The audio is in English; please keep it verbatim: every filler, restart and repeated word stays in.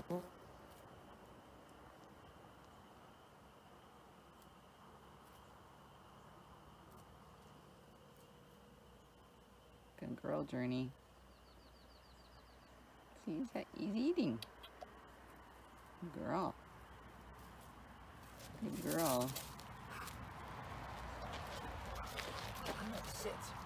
Good girl, Journey. See, he's, he's eating. Good girl. Good girl. I'm gonna sit.